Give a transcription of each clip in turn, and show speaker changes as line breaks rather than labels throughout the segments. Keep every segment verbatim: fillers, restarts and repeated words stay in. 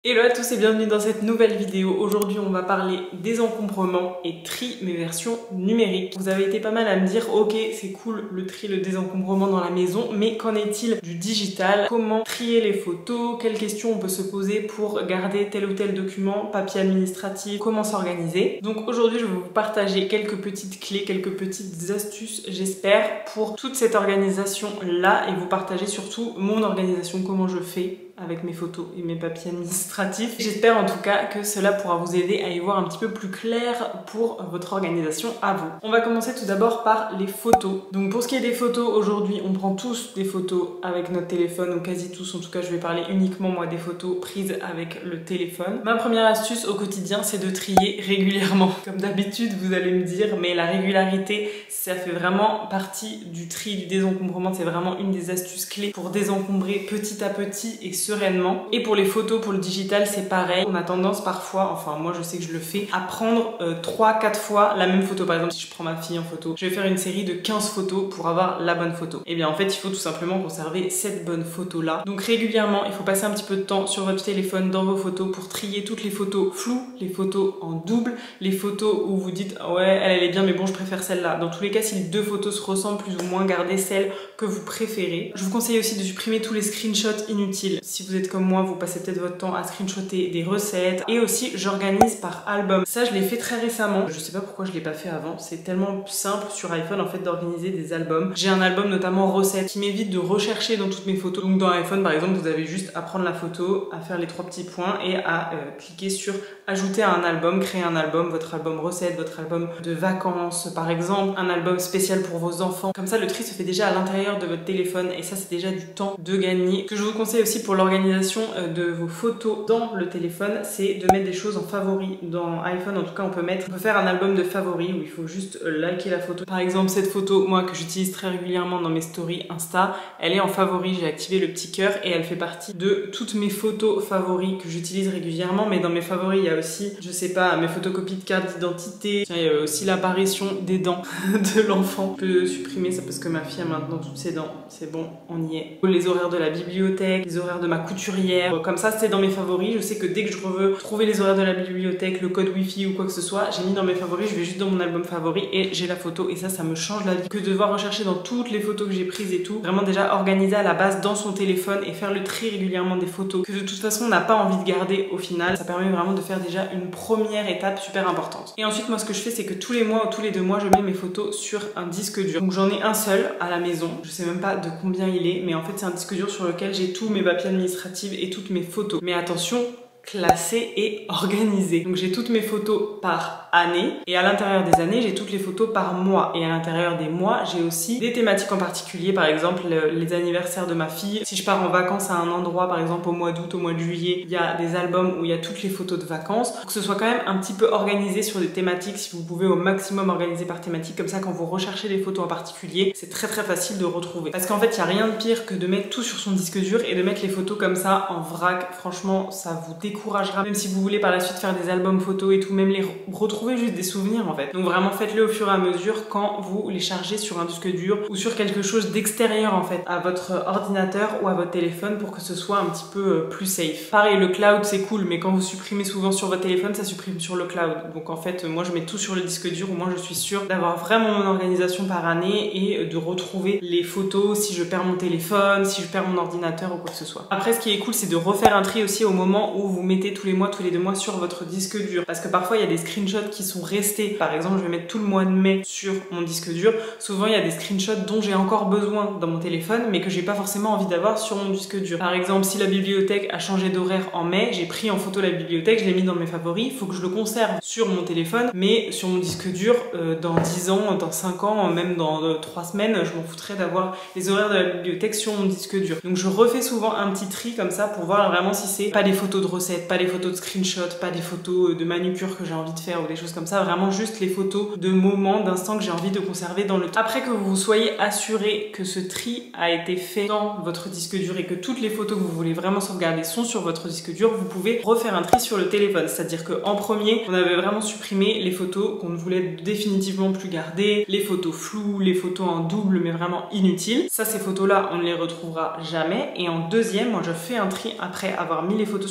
Hello à tous et bienvenue dans cette nouvelle vidéo. Aujourd'hui on va parler désencombrement et tri mais version numérique. Vous avez été pas mal à me dire ok c'est cool le tri, le désencombrement dans la maison, mais qu'en est-il du digital? Comment trier les photos? Quelles questions on peut se poser pour garder tel ou tel document, papier administratif, comment s'organiser? Donc aujourd'hui je vais vous partager quelques petites clés, quelques petites astuces j'espère pour toute cette organisation là et vous partager surtout mon organisation, comment je fais avec mes photos et mes papiers administratifs. J'espère en tout cas que cela pourra vous aider à y voir un petit peu plus clair pour votre organisation à vous. On va commencer tout d'abord par les photos. Donc pour ce qui est des photos, aujourd'hui on prend tous des photos avec notre téléphone, ou quasi tous, en tout cas je vais parler uniquement moi des photos prises avec le téléphone. Ma première astuce au quotidien c'est de trier régulièrement. Comme d'habitude vous allez me dire mais la régularité ça fait vraiment partie du tri, du désencombrement, c'est vraiment une des astuces clés pour désencombrer petit à petit et sereinement. Et pour les photos, pour le digital, c'est pareil. On a tendance parfois, enfin moi je sais que je le fais, à prendre euh, trois quatre fois la même photo. Par exemple, si je prends ma fille en photo, je vais faire une série de quinze photos pour avoir la bonne photo. Et bien en fait, il faut tout simplement conserver cette bonne photo-là. Donc régulièrement, il faut passer un petit peu de temps sur votre téléphone, dans vos photos, pour trier toutes les photos floues, les photos en double, les photos où vous dites ah ouais, elle, elle est bien, mais bon, je préfère celle-là. Dans tous les cas, si les deux photos se ressemblent plus ou moins, gardez celle que vous préférez. Je vous conseille aussi de supprimer tous les screenshots inutiles. Si vous êtes comme moi, vous passez peut-être votre temps à screenshotter des recettes. Et aussi, j'organise par album. Ça, je l'ai fait très récemment. Je sais pas pourquoi je l'ai pas fait avant. C'est tellement simple sur iPhone en fait d'organiser des albums. J'ai un album notamment recettes qui m'évite de rechercher dans toutes mes photos. Donc dans iPhone par exemple, vous avez juste à prendre la photo, à faire les trois petits points et à euh, cliquer sur ajouter à un album, créer un album, votre album recette, votre album de vacances par exemple, un album spécial pour vos enfants. Comme ça, le tri se fait déjà à l'intérieur de votre téléphone et ça, c'est déjà du temps de gagner. Ce que je vous conseille aussi pour l'organisation de vos photos dans le téléphone, c'est de mettre des choses en favoris. Dans iPhone, en tout cas, on peut mettre, on peut faire un album de favoris où il faut juste liker la photo. Par exemple, cette photo, moi, que j'utilise très régulièrement dans mes stories Insta, elle est en favoris. J'ai activé le petit cœur et elle fait partie de toutes mes photos favoris que j'utilise régulièrement. Mais dans mes favoris, il y a aussi, je sais pas, mes photocopies de carte d'identité. Il y a aussi l'apparition des dents de l'enfant. Je peux supprimer ça parce que ma fille a maintenant toutes ses dents. C'est bon, on y est. Les horaires de la bibliothèque, les horaires de ma couturière. Comme ça, c'est dans mes favoris. Je sais que dès que je veux trouver les horaires de la bibliothèque, le code wifi ou quoi que ce soit, j'ai mis dans mes favoris, je vais juste dans mon album favori et j'ai la photo. Et ça, ça me change la vie. Que de devoir rechercher dans toutes les photos que j'ai prises et tout. Vraiment déjà organiser à la base dans son téléphone et faire le tri régulièrement des photos que de toute façon on n'a pas envie de garder au final. Ça permet vraiment de faire déjà une première étape super importante. Et ensuite, moi, ce que je fais, c'est que tous les mois ou tous les deux mois, je mets mes photos sur un disque dur. Donc j'en ai un seul à la maison. Je sais même pas de combien il est, mais en fait, c'est un disque dur sur lequel j'ai tous mes papiers administratifs et toutes mes photos. Mais attention, classées et organisées. Donc j'ai toutes mes photos par année et à l'intérieur des années j'ai toutes les photos par mois et à l'intérieur des mois j'ai aussi des thématiques en particulier, par exemple les anniversaires de ma fille. Si je pars en vacances à un endroit, par exemple au mois d'août, au mois de juillet, il y a des albums où il y a toutes les photos de vacances pour que ce soit quand même un petit peu organisé sur des thématiques. Si vous pouvez au maximum organiser par thématique, comme ça quand vous recherchez des photos en particulier c'est très très facile de retrouver, parce qu'en fait il n'y a rien de pire que de mettre tout sur son disque dur et de mettre les photos comme ça en vrac. Franchement ça vous découragera, même si vous voulez par la suite faire des albums photos et tout, même les retrouver juste des souvenirs en fait. Donc vraiment faites-le au fur et à mesure quand vous les chargez sur un disque dur ou sur quelque chose d'extérieur en fait à votre ordinateur ou à votre téléphone pour que ce soit un petit peu plus safe. Pareil, le cloud c'est cool, mais quand vous supprimez souvent sur votre téléphone, ça supprime sur le cloud. Donc en fait moi je mets tout sur le disque dur, au moins je suis sûre d'avoir vraiment mon organisation par année et de retrouver les photos si je perds mon téléphone, si je perds mon ordinateur ou quoi que ce soit. Après, ce qui est cool, c'est de refaire un tri aussi au moment où vous mettez tous les mois, tous les deux mois sur votre disque dur, parce que parfois il y a des screenshots qui sont restés. Par exemple, je vais mettre tout le mois de mai sur mon disque dur. Souvent il y a des screenshots dont j'ai encore besoin dans mon téléphone mais que j'ai pas forcément envie d'avoir sur mon disque dur. Par exemple, si la bibliothèque a changé d'horaire en mai, j'ai pris en photo la bibliothèque, je l'ai mis dans mes favoris, il faut que je le conserve sur mon téléphone, mais sur mon disque dur euh, dans dix ans, dans cinq ans, même dans euh, trois semaines, je m'en foutrais d'avoir les horaires de la bibliothèque sur mon disque dur. Donc je refais souvent un petit tri comme ça pour voir vraiment si c'est pas des photos de recettes, pas des photos de screenshots, pas des photos de manucure que j'ai envie de faire ou des choses comme ça, vraiment juste les photos de moments, d'instants que j'ai envie de conserver dans le temps. Après que vous soyez assuré que ce tri a été fait dans votre disque dur et que toutes les photos que vous voulez vraiment sauvegarder sont sur votre disque dur, vous pouvez refaire un tri sur le téléphone. C'est-à-dire qu'en premier, on avait vraiment supprimé les photos qu'on ne voulait définitivement plus garder, les photos floues, les photos en double mais vraiment inutiles. Ça, ces photos-là, on ne les retrouvera jamais. Et en deuxième, moi je fais un tri après avoir mis les photos sur mon disque dur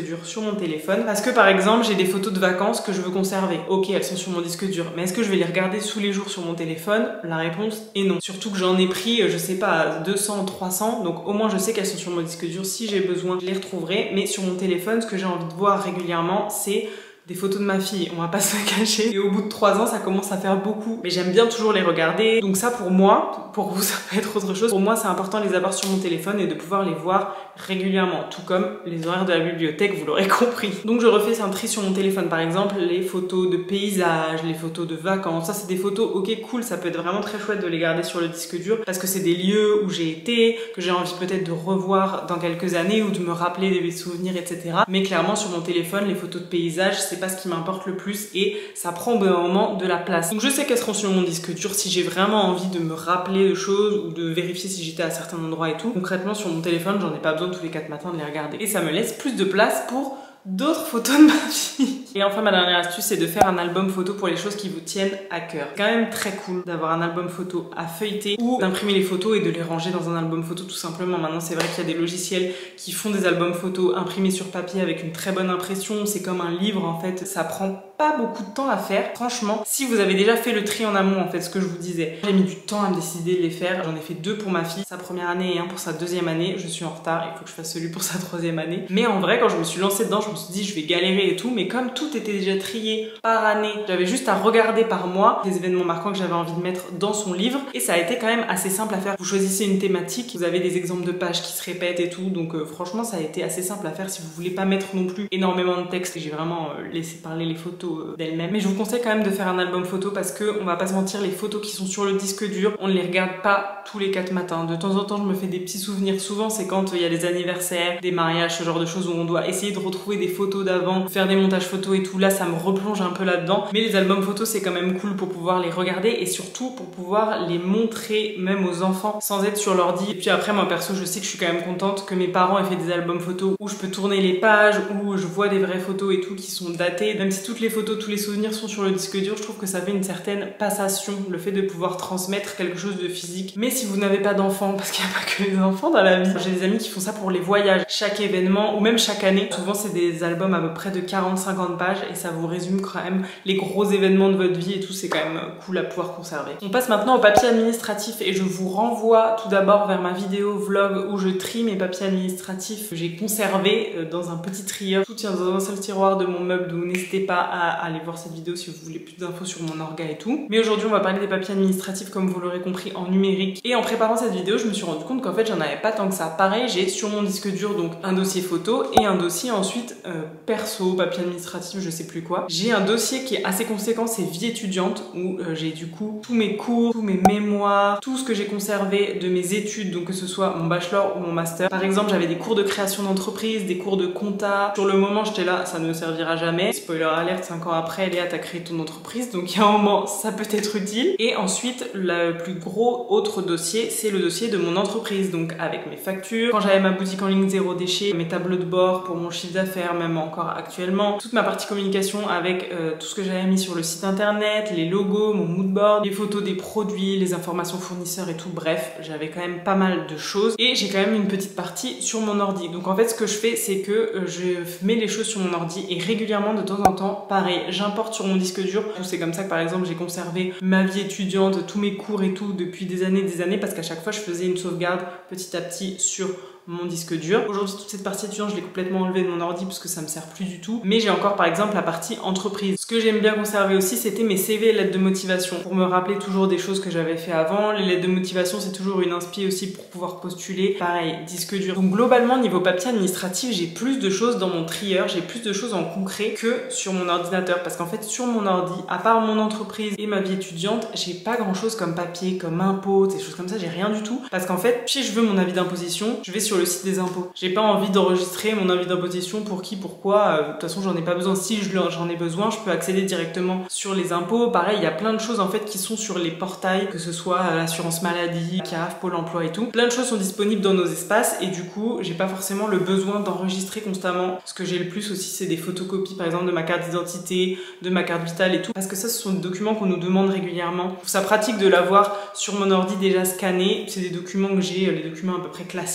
dur sur mon téléphone parce que par exemple j'ai des photos de vacances que je veux conserver. Ok, elles sont sur mon disque dur, mais est-ce que je vais les regarder tous les jours sur mon téléphone? La réponse est non. Surtout que j'en ai pris, je sais pas, deux cents, trois cents, donc au moins je sais qu'elles sont sur mon disque dur. Si j'ai besoin, je les retrouverai. Mais sur mon téléphone, ce que j'ai envie de voir régulièrement, c'est des photos de ma fille, on va pas se cacher. Et au bout de trois ans, ça commence à faire beaucoup. Mais j'aime bien toujours les regarder. Donc ça, pour moi, pour vous, ça peut être autre chose. Pour moi, c'est important de les avoir sur mon téléphone et de pouvoir les voir régulièrement. Tout comme les horaires de la bibliothèque, vous l'aurez compris. Donc je refais un tri sur mon téléphone. Par exemple, les photos de paysages, les photos de vacances. Ça, c'est des photos, ok, cool. Ça peut être vraiment très chouette de les garder sur le disque dur parce que c'est des lieux où j'ai été, que j'ai envie peut-être de revoir dans quelques années ou de me rappeler des souvenirs, et cetera. Mais clairement, sur mon téléphone, les photos de paysages, c'est pas ce qui m'importe le plus et ça prend au bout d'un moment de la place. Donc je sais qu'elles seront sur mon disque dur si j'ai vraiment envie de me rappeler de choses ou de vérifier si j'étais à certains endroits et tout. Concrètement, sur mon téléphone, j'en ai pas besoin tous les quatre matins de les regarder. Et ça me laisse plus de place pour d'autres photos de ma fille. Et enfin, ma dernière astuce, c'est de faire un album photo pour les choses qui vous tiennent à cœur. C'est quand même très cool d'avoir un album photo à feuilleter ou d'imprimer les photos et de les ranger dans un album photo tout simplement. Maintenant, c'est vrai qu'il y a des logiciels qui font des albums photos imprimés sur papier avec une très bonne impression. C'est comme un livre en fait. Ça prend pas beaucoup de temps à faire. Franchement, si vous avez déjà fait le tri en amont, en fait, ce que je vous disais, j'ai mis du temps à me décider de les faire. J'en ai fait deux pour ma fille, sa première année et un pour sa deuxième année. Je suis en retard, il faut que je fasse celui pour sa troisième année. Mais en vrai, quand je me suis lancée dedans, je me suis dit je vais galérer et tout, mais comme tout était déjà trié par année, j'avais juste à regarder par mois les événements marquants que j'avais envie de mettre dans son livre et ça a été quand même assez simple à faire. Vous choisissez une thématique, vous avez des exemples de pages qui se répètent et tout, donc euh, franchement ça a été assez simple à faire si vous voulez pas mettre non plus énormément de texte. J'ai vraiment euh, laissé parler les photos euh, d'elles-mêmes. Mais je vous conseille quand même de faire un album photo parce que on va pas se mentir, les photos qui sont sur le disque dur, on ne les regarde pas tous les quatre matins. De temps en temps je me fais des petits souvenirs, souvent c'est quand il y a des anniversaires, des mariages, ce genre de choses où on doit essayer de retrouver des photos d'avant, faire des montages photos et tout. Là ça me replonge un peu là-dedans, mais les albums photos c'est quand même cool pour pouvoir les regarder et surtout pour pouvoir les montrer même aux enfants sans être sur l'ordi. Et puis après moi perso je sais que je suis quand même contente que mes parents aient fait des albums photos où je peux tourner les pages, où je vois des vraies photos et tout qui sont datées. Même si toutes les photos, tous les souvenirs sont sur le disque dur, je trouve que ça fait une certaine passation, le fait de pouvoir transmettre quelque chose de physique. Mais si vous n'avez pas d'enfants, parce qu'il n'y a pas que les enfants dans la vie, j'ai des amis qui font ça pour les voyages, chaque événement ou même chaque année. Souvent c'est des albums à peu près de quarante à cinquante pages et ça vous résume quand même les gros événements de votre vie et tout, c'est quand même cool à pouvoir conserver. On passe maintenant au papier administratif et je vous renvoie tout d'abord vers ma vidéo vlog où je trie mes papiers administratifs que j'ai conservés dans un petit trieur. Tout tient dans un seul tiroir de mon meuble, donc n'hésitez pas à aller voir cette vidéo si vous voulez plus d'infos sur mon orga et tout. Mais aujourd'hui on va parler des papiers administratifs comme vous l'aurez compris en numérique. Et en préparant cette vidéo je me suis rendu compte qu'en fait j'en avais pas tant que ça. Pareil, j'ai sur mon disque dur donc un dossier photo et un dossier ensuite euh, perso, papier administratif, je sais plus quoi. J'ai un dossier qui est assez conséquent, c'est vie étudiante où euh, j'ai du coup tous mes cours, tous mes mémoires, tout ce que j'ai conservé de mes études, donc que ce soit mon bachelor ou mon master. Par exemple j'avais des cours de création d'entreprise, des cours de compta. Sur le moment j'étais là, ça ne me servira jamais. Spoiler alert, cinq ans après Léa t'as créé ton entreprise, donc il y a un moment ça peut être utile. Et ensuite le plus gros autre dossier c'est le dossier de mon entreprise, donc avec mes factures, quand j'avais ma boutique en ligne zéro déchet, mes tableaux de bord pour mon chiffre d'affaires, même encore actuellement, toute ma partie communication avec euh, tout ce que j'avais mis sur le site internet, les logos, mon mood board, les photos des produits, les informations fournisseurs et tout. Bref, j'avais quand même pas mal de choses et j'ai quand même une petite partie sur mon ordi. Donc en fait ce que je fais c'est que euh, je mets les choses sur mon ordi et régulièrement de temps en temps pareil j'importe sur mon disque dur. C'est comme ça que par exemple j'ai conservé ma vie étudiante, tous mes cours et tout depuis des années des années parce qu'à chaque fois je faisais une sauvegarde petit à petit sur mon disque dur. Aujourd'hui toute cette partie étudiante je l'ai complètement enlevée de mon ordi parce que ça me sert plus du tout, mais j'ai encore par exemple la partie entreprise. Ce que j'aime bien conserver aussi c'était mes C V et lettres de motivation pour me rappeler toujours des choses que j'avais fait avant. Les lettres de motivation c'est toujours une inspi aussi pour pouvoir postuler. Pareil, disque dur. Donc globalement niveau papier administratif j'ai plus de choses dans mon trieur, j'ai plus de choses en concret que sur mon ordinateur parce qu'en fait sur mon ordi, à part mon entreprise et ma vie étudiante, j'ai pas grand chose comme papier, comme impôts, des choses comme ça, j'ai rien du tout parce qu'en fait si je veux mon avis d'imposition, je vais sur le site des impôts. J'ai pas envie d'enregistrer mon avis d'imposition pour qui, pourquoi, euh, de toute façon j'en ai pas besoin. Si j'en ai besoin, je peux accéder directement sur les impôts. Pareil, il y a plein de choses en fait qui sont sur les portails, que ce soit euh, l'assurance maladie, C A F, Pôle emploi et tout. Plein de choses sont disponibles dans nos espaces et du coup j'ai pas forcément le besoin d'enregistrer constamment. Ce que j'ai le plus aussi c'est des photocopies par exemple de ma carte d'identité, de ma carte vitale et tout, parce que ça ce sont des documents qu'on nous demande régulièrement. Je trouve ça pratique de l'avoir sur mon ordi déjà scanné. C'est des documents que j'ai, les documents à peu près classiques quoi.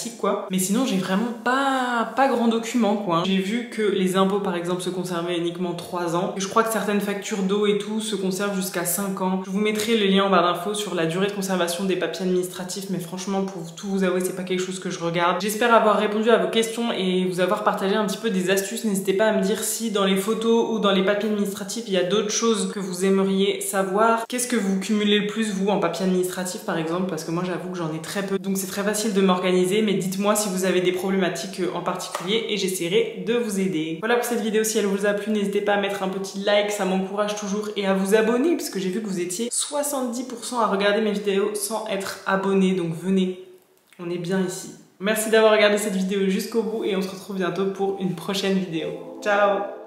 Mais sinon j'ai vraiment pas, pas grand document quoi. J'ai vu que les impôts par exemple se conservaient uniquement trois ans. Je crois que certaines factures d'eau et tout se conservent jusqu'à cinq ans. Je vous mettrai le lien en barre d'infos sur la durée de conservation des papiers administratifs, mais franchement pour tout vous avouer c'est pas quelque chose que je regarde. J'espère avoir répondu à vos questions et vous avoir partagé un petit peu des astuces. N'hésitez pas à me dire si dans les photos ou dans les papiers administratifs il y a d'autres choses que vous aimeriez savoir. Qu'est-ce que vous cumulez le plus vous en papier administratif par exemple, parce que moi j'avoue que j'en ai très peu, donc c'est très facile de m'organiser, mais dites-moi si vous avez des problématiques en particulier et j'essaierai de vous aider. Voilà pour cette vidéo, si elle vous a plu n'hésitez pas à mettre un petit like, ça m'encourage toujours, et à vous abonner puisque j'ai vu que vous étiez soixante-dix pour cent à regarder mes vidéos sans être abonné, donc venez, on est bien ici. Merci d'avoir regardé cette vidéo jusqu'au bout et on se retrouve bientôt pour une prochaine vidéo. Ciao!